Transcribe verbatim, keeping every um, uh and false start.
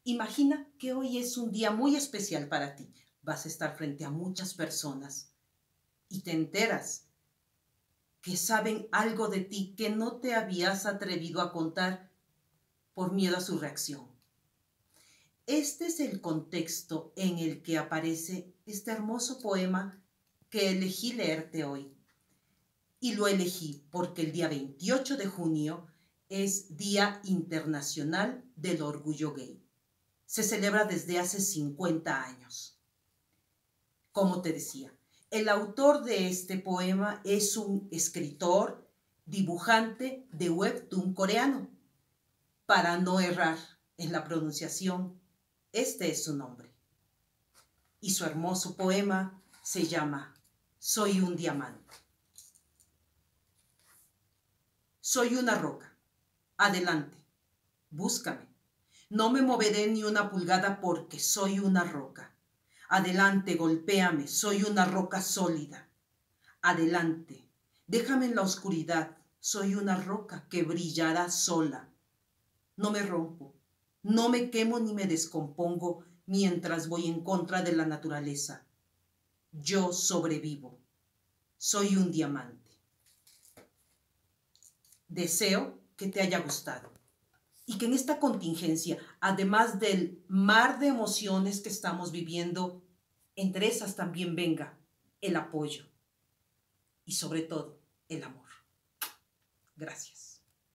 Imagina que hoy es un día muy especial para ti. Vas a estar frente a muchas personas y te enteras que saben algo de ti que no te habías atrevido a contar por miedo a su reacción. Este es el contexto en el que aparece este hermoso poema que elegí leerte hoy. Y lo elegí porque el día veintiocho de junio es Día Internacional del Orgullo Gay. Se celebra desde hace cincuenta años. Como te decía, el autor de este poema es un escritor, dibujante de webtoon coreano. Para no errar en la pronunciación, este es su nombre. Y su hermoso poema se llama Soy un diamante. Soy una roca. Adelante, búscame. No me moveré ni una pulgada porque soy una roca. Adelante, golpéame, soy una roca sólida. Adelante, déjame en la oscuridad, soy una roca que brillará sola. No me rompo, no me quemo ni me descompongo mientras voy en contra de la naturaleza. Yo sobrevivo. Soy un diamante. Deseo que te haya gustado y que en esta contingencia, además del mar de emociones que estamos viviendo, entre esas también venga el apoyo y sobre todo el amor. Gracias.